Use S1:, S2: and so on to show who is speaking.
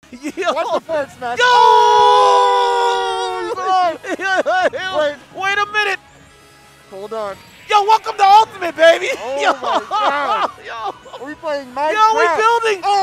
S1: Yo.
S2: Watch the forward smash.
S1: Yo!
S2: Wait.
S1: Wait a minute.
S2: Hold on.
S1: Yo, welcome to Ultimate, baby.
S2: Oh
S1: Yo.
S2: my God.
S1: Yo.
S2: Are we playing Minecraft?
S1: Yo, we building.
S2: Oh